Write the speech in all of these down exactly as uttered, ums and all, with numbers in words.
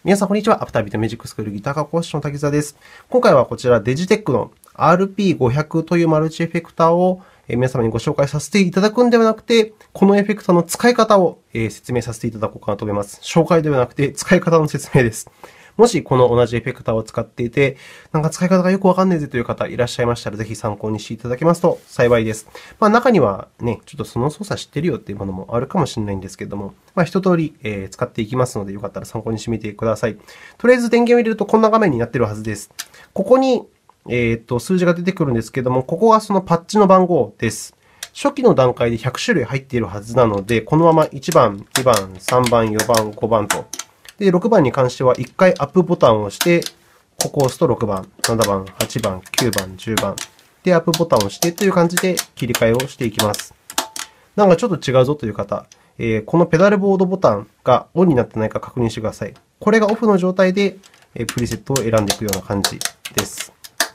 皆さん、こんにちは。アフタービートミュージックスクールギター科講師の滝沢です。今回はこちら、デジテックの アールピーごひゃく というマルチエフェクターを皆様にご紹介させていただくんではなくて、このエフェクターの使い方を説明させていただこうかなと思います。紹介ではなくて、使い方の説明です。もしこの同じエフェクターを使っていて、なんか使い方がよくわかんないぜという方いらっしゃいましたら、ぜひ参考にしていただけますと幸いです。まあ、中にはね、ちょっとその操作知ってるよっていうものもあるかもしれないんですけれども、まあ、一通り、えー、使っていきますので、よかったら参考にしてみてください。とりあえず電源を入れるとこんな画面になっているはずです。ここに、えー、と数字が出てくるんですけれども、ここがそのパッチの番号です。初期の段階でひゃくしゅるい入っているはずなので、このままいちばん、にばん、さんばん、よばん、ごばんと。で、ろくばんに関してはいっかいアップボタンを押して、ここを押すとろくばん、ななばん、はちばん、きゅうばん、じゅうばん。で、アップボタンを押してという感じで切り替えをしていきます。なんかちょっと違うぞという方、えー、このペダルボードボタンがオンになってないか確認してください。これがオフの状態でプリセットを選んでいくような感じです。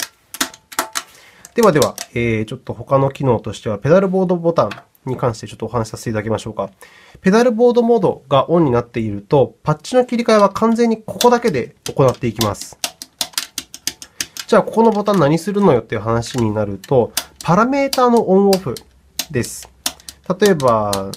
ではでは、えー、ちょっと他の機能としては、ペダルボードボタンに関してちょっとお話しさせていただきましょうか。ペダルボードモードがオンになっていると、パッチの切り替えは完全にここだけで行っていきます。じゃあ、ここのボタン何するのよっていう話になると、パラメータのオンオフです。例えば、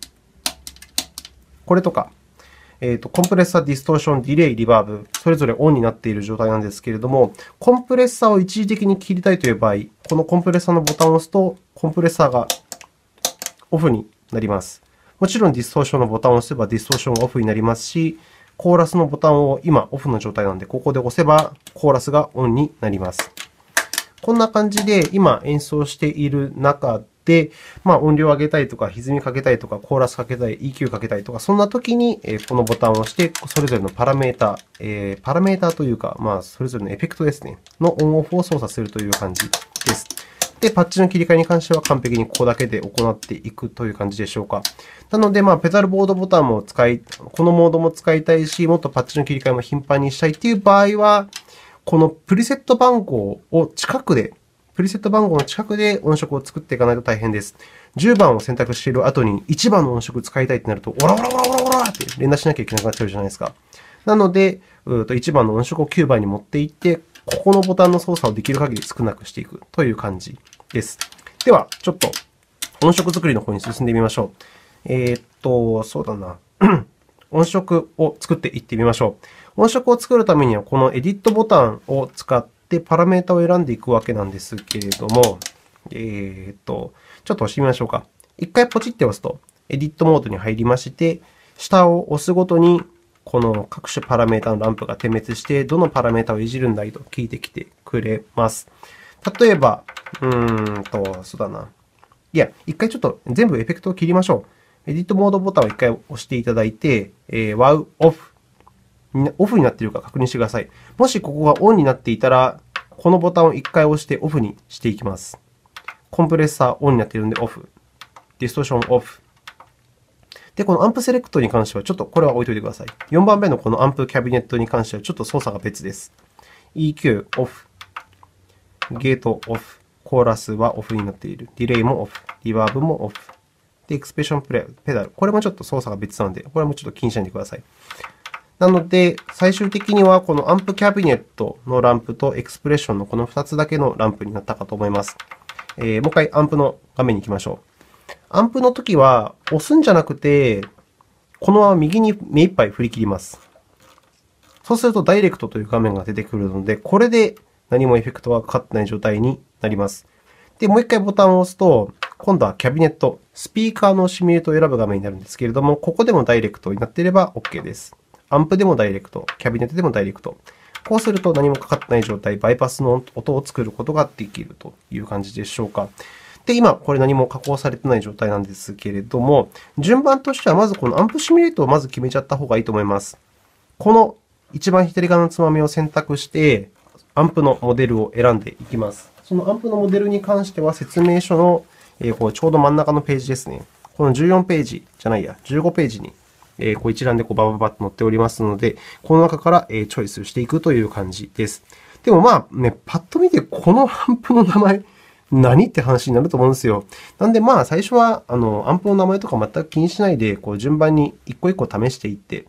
これとか、えーと、コンプレッサー、ディストーション、ディレイ、リバーブ、それぞれオンになっている状態なんですけれども、コンプレッサーを一時的に切りたいという場合、このコンプレッサーのボタンを押すと、コンプレッサーがオフになります。もちろんディストーションのボタンを押せばディストーションがオフになりますし、コーラスのボタンを今オフの状態なので、ここで押せばコーラスがオンになります。こんな感じで今演奏している中で、まあ、音量を上げたいとか、歪みかけたいとか、コーラスかけたい、イーキュー かけたいとか、そんな時にこのボタンを押して、それぞれのパラメータ、えー、パラメータというか、まあ、それぞれのエフェクトですね、のオンオフを操作するという感じです。で、パッチの切り替えに関しては完璧にここだけで行っていくという感じでしょうか。なので、まあ、ペダルボードボタンも使い、このモードも使いたいし、もっとパッチの切り替えも頻繁にしたいという場合は、このプリセット番号を近くで、プリセット番号の近くで音色を作っていかないと大変です。じゅうばんを選択している後にいちばんの音色を使いたいとなると、オラオラオラオラオラって連打しなきゃいけなくなっちゃうじゃないですか。なので、いちばんの音色をきゅうばんに持っていって、ここのボタンの操作をできる限り少なくしていくという感じです。では、ちょっと音色作りの方に進んでみましょう。えー、っと、そうだな。音色を作っていってみましょう。音色を作るためには、このエディットボタンを使ってパラメータを選んでいくわけなんですけれども、えー、っと、ちょっと押してみましょうか。一回ポチって押すと、エディットモードに入りまして、下を押すごとに、この各種パラメータのランプが点滅して、どのパラメータをいじるんだいと聞いてきてくれます。例えば、うーんと、そうだな。いや、一回ちょっと全部エフェクトを切りましょう。エディットモードボタンを一回押していただいて、えー、ワウ、オフ。オフになっているか確認してください。もしここがオンになっていたら、このボタンを一回押してオフにしていきます。コンプレッサーオンになっているのでオフ。ディストーションオフ。で、このアンプセレクトに関しては、ちょっとこれは置いておいてください。よんばんめのこのアンプキャビネットに関しては、ちょっと操作が別です。イーキュー オフ。ゲートオフ。コーラスはオフになっている。ディレイもオフ。リバーブもオフ。で、エクスプレッションペダル。これもちょっと操作が別なので、これもちょっと気にしないでください。なので、最終的にはこのアンプキャビネットのランプとエクスプレッションのこのふたつだけのランプになったかと思います。えー、もう一回アンプの画面に行きましょう。アンプのときは、押すんじゃなくて、このまま右に目いっぱい振り切ります。そうするとダイレクトという画面が出てくるので、これで何もエフェクトがかかってない状態になります。で、もう一回ボタンを押すと、今度はキャビネット、スピーカーのシミュレートを選ぶ画面になるんですけれども、ここでもダイレクトになっていれば OK です。アンプでもダイレクト、キャビネットでもダイレクト。こうすると何もかかってない状態、バイパスの音を作ることができるという感じでしょうか。で、今、これ何も加工されてない状態なんですけれども、順番としてはまずこのアンプシミュレートをまず決めちゃった方がいいと思います。この一番左側のつまみを選択して、アンプのモデルを選んでいきます。そのアンプのモデルに関しては、説明書のえー、こうちょうど真ん中のページですね。このじゅうよんページじゃないや、じゅうごページに、えー、こう一覧でこうバババッと載っておりますので、この中からチョイスしていくという感じです。でもまあね、パッと見てこのアンプの名前、何って話になると思うんですよ。なんでまあ最初はあのアンプの名前とか全く気にしないで、こう順番に一個一個試していって、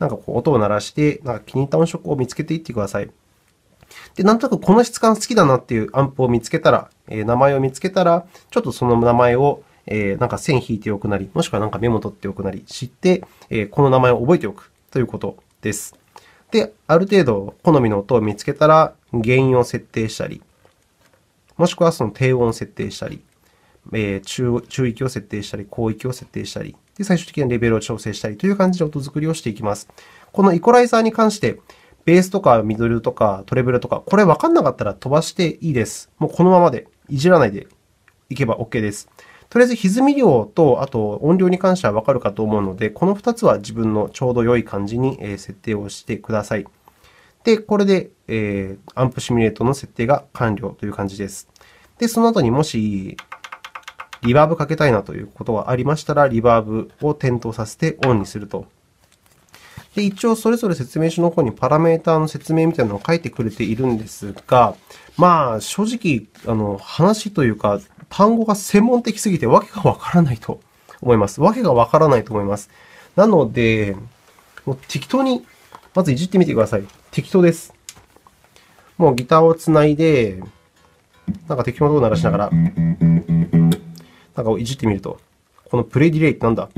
なんかこう音を鳴らして、なんか気に入った音色を見つけていってください。で、なんとなくこの質感好きだなっていうアンプを見つけたら、えー、名前を見つけたら、ちょっとその名前を、えー、なんか線引いておくなり、もしくはなんかメモ取っておくなり知って、えー、この名前を覚えておくということです。で、ある程度好みの音を見つけたら、原因を設定したり、もしくはその低音を設定したり、えー、中、中域を設定したり、高域を設定したり、で、最終的にレベルを調整したりという感じで音作りをしていきます。このイコライザーに関して、ベースとかミドルとかトレブルとか、これ分かんなかったら飛ばしていいです。もうこのままで、いじらないでいけば OK です。とりあえず歪み量と、あと音量に関しては分かるかと思うので、このふたつは自分のちょうど良い感じに設定をしてください。で、これで、えー、アンプシミュレートの設定が完了という感じです。で、その後にもし、リバーブかけたいなということがありましたら、リバーブを点灯させてオンにすると。で、一応それぞれ説明書の方にパラメーターの説明みたいなのを書いてくれているんですが、まあ、正直、あの、話というか、単語が専門的すぎてわけがわからないと思います。わけがわからないと思います。なので、もう適当に、まずいじってみてください。適当です。もうギターをつないで、なんか適当な音を鳴らしながら、なんかいじってみると、このプレイディレイってなんだ？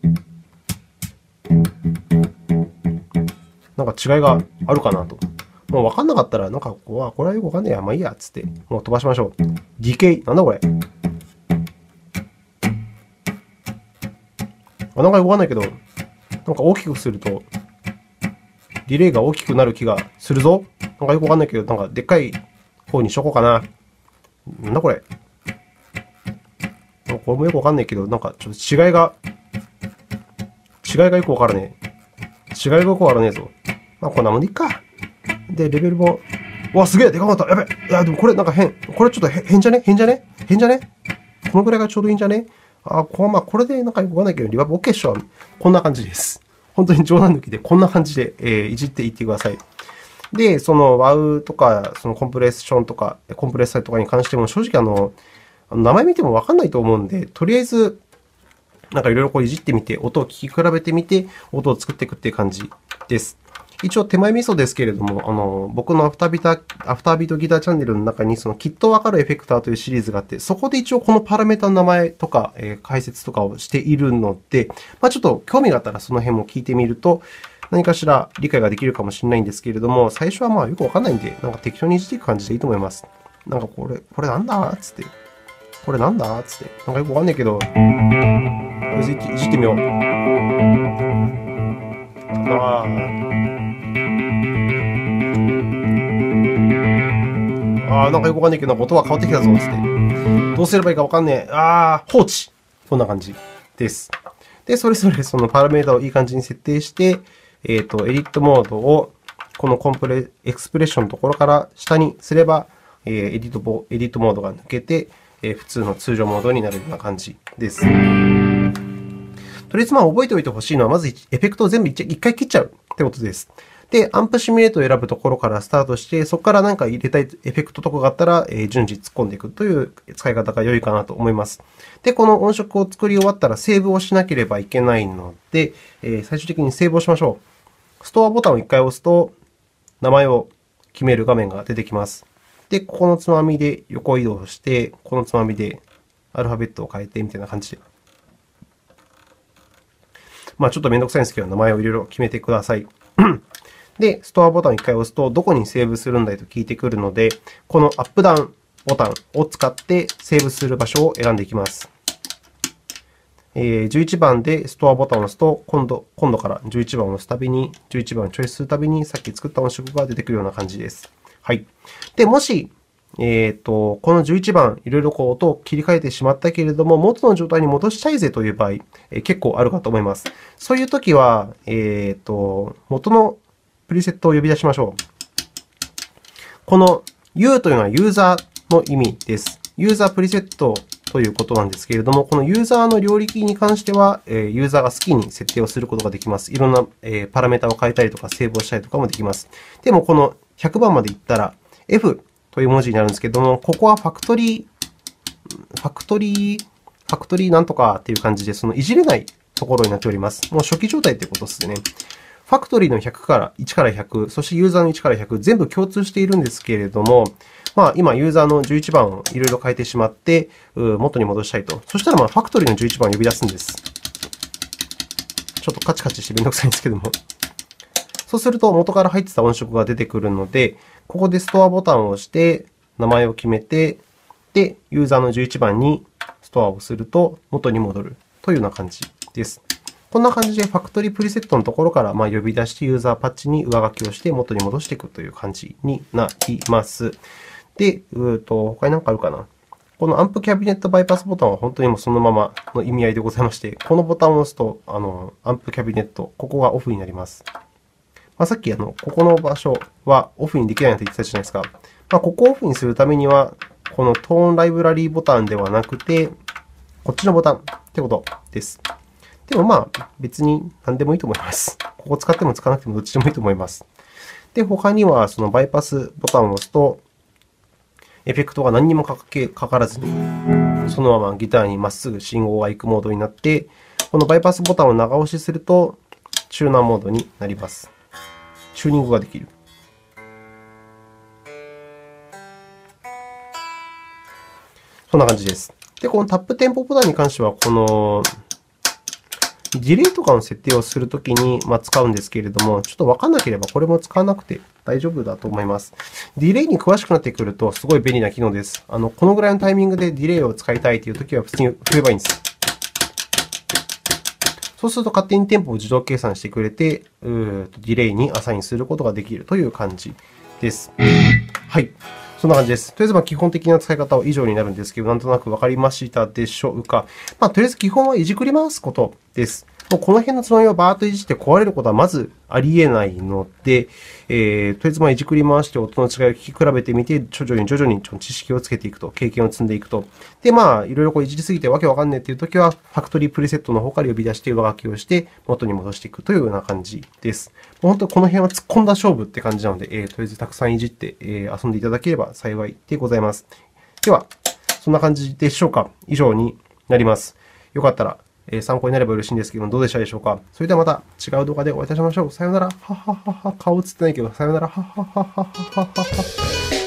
なんか違いがあるかなと。もう分かんなかったら、なんかここは、これはよくわかんねえや、まあいいや、つって、もう飛ばしましょう。ディケイ、なんだこれ。あ、なんかよくわかんないけど、なんか大きくすると、ディレイが大きくなる気がするぞ。なんかよくわかんないけど、なんかでっかい方にしとこうかな。なんだこれ。これもよくわかんないけど、なんかちょっと違いが、違いがよくわからねえ。違いがよくわからねえぞ。まあこんなもんでいっか。で、レベルも、うわ、すげえでかかった。やべえ。いや、でもこれなんか変。これちょっと変じゃね変じゃね変じゃねこのぐらいがちょうどいいんじゃねあ、こまあこれでなんかよくわかんないけど、リバーブ OK っしょ。こんな感じです。本当に冗談抜きでこんな感じで、えー、いじっていってください。で、その ダブリュー とか、そのコンプレッションとか、コンプレッサーとかに関しても、正直あの、名前見てもわかんないと思うんで、とりあえず、なんかいろいろこういじってみて、音を聞き比べてみて、音を作っていくっていう感じです。一応手前味噌ですけれども、あの、僕のアフタービート、アフタービートギターチャンネルの中に、そのきっとわかるエフェクターというシリーズがあって、そこで一応このパラメータの名前とか、えー、解説とかをしているので、まあちょっと興味があったらその辺も聞いてみると、何かしら理解ができるかもしれないんですけれども、最初はまあよくわかんないんで、なんか適当にいじっていく感じでいいと思います。なんかこれ、これなんだつって。これなんだつって。なんかよくわかんないけど、とりあえずいじってみよう。ああ、なんかよくわかんないけど、音は変わってきたぞ、つって。どうすればいいかわかんねえ。ああ、放置。こんな感じです。で、それぞれそのパラメータをいい感じに設定して、えっと、エディットモードを、このコンプレ、エクスプレッションのところから下にすれば、えー、エディット、エディットモードが抜けて、えー、普通の通常モードになるような感じです。とりあえずまあ覚えておいてほしいのは、まずエフェクトを全部一回切っちゃうってことです。で、アンプシミュレートを選ぶところからスタートして、そこから何か入れたいエフェクトとかがあったら、えー、順次突っ込んでいくという使い方が良いかなと思います。で、この音色を作り終わったらセーブをしなければいけないので、えー、最終的にセーブをしましょう。ストアボタンをいっかい押すと、名前を決める画面が出てきます。で、ここのつまみで横移動して、このつまみでアルファベットを変えてみたいな感じで。まあちょっとめんどくさいんですけど、名前をいろいろ決めてください。で、ストアボタンをいっかい押すと、どこにセーブするんだいと聞いてくるので、このアップダウンボタンを使ってセーブする場所を選んでいきます。えー、じゅういちばんでストアボタンを押すと、今度、今度からじゅういちばんを押すたびに、じゅういちばんをチョイスするたびに、さっき作った音色が出てくるような感じです。はい。で、もし、えっと、このじゅういちばん、いろいろこう音を切り替えてしまったけれども、元の状態に戻したいぜという場合、えー、結構あるかと思います。そういうときは、えっと、元のプリセットを呼び出しましょう。この ユー というのはユーザーの意味です。ユーザープリセットということなんですけれども、このユーザーの領域に関しては、ユーザーが好きに設定をすることができます。いろんなパラメータを変えたりとか、セーブをしたりとかもできます。でも、このひゃくばんまでいったら、F という文字になるんですけれども、ここはファクトリー、ファクトリー、ファクトリーなんとかっていう感じで、そのいじれないところになっております。もう初期状態ということですね。 ファクトリーのひゃくからいちからひゃく、そしてユーザーのいちからひゃく、全部共通しているんですけれども、まあ、今、ユーザーのじゅういちばんをいろいろ変えてしまって、元に戻したいと。そしたら、まあ、ファクトリーのじゅういちばんを呼び出すんです。ちょっとカチカチしてめんどくさいんですけども。そうすると、元から入ってた音色が出てくるので、ここでストアボタンを押して、名前を決めて、で、ユーザーのじゅういちばんにストアをすると元に戻るというような感じです。こんな感じでファクトリープリセットのところからまあ呼び出してユーザーパッチに上書きをして元に戻していくという感じになります。で、うーと他に何かあるかな。このアンプキャビネットバイパスボタンは本当にもうそのままの意味合いでございまして、このボタンを押すとあのアンプキャビネット、ここがオフになります。まあ、さっきあのここの場所はオフにできないと言ってたじゃないですか。まあ、ここをオフにするためには、このトーンライブラリーボタンではなくて、こっちのボタンってことです。でもまあ、別に何でもいいと思います。ここ使っても使わなくてもどっちでもいいと思います。で、他にはそのバイパスボタンを押すと、エフェクトが何にもかけかからずに、そのままギターにまっすぐ信号が行くモードになって、このバイパスボタンを長押しすると、チューナーモードになります。チューニングができる。そんな感じです。で、このタップテンポボタンに関しては、このディレイとかの設定をするときにまあ使うんですけれども、ちょっとわかんなければこれも使わなくて大丈夫だと思います。ディレイに詳しくなってくるとすごい便利な機能です。あのこのぐらいのタイミングでディレイを使いたいというときは普通に振ればいいんです。そうすると勝手にテンポを自動計算してくれて、うーとディレイにアサインすることができるという感じです。はい。そんな感じです。とりあえずまあ基本的な使い方は以上になるんですけど、なんとなくわかりましたでしょうか。まあ、とりあえず基本はいじくり回すことです。もうこの辺のつまみをバーッといじって壊れることはまずあり得ないので、えー、とりあえずまあいじくり回して音の違いを聞き比べてみて、徐々に徐々に知識をつけていくと、経験を積んでいくと。で、まあ、いろいろこういじりすぎてわけわかんないというときは、ファクトリープリセットの方から呼び出して上書きをして元に戻していくというような感じです。もう本当この辺は突っ込んだ勝負って感じなので、えー、とりあえずたくさんいじって、えー、遊んでいただければ幸いでございます。では、そんな感じでしょうか。以上になります。よかったら、参考になれば嬉しいんですけども、どうでしたでしょうか。それではまた違う動画でお会いいたしましょう。さようなら。はははは。顔映ってないけど、さようなら。ははははははは。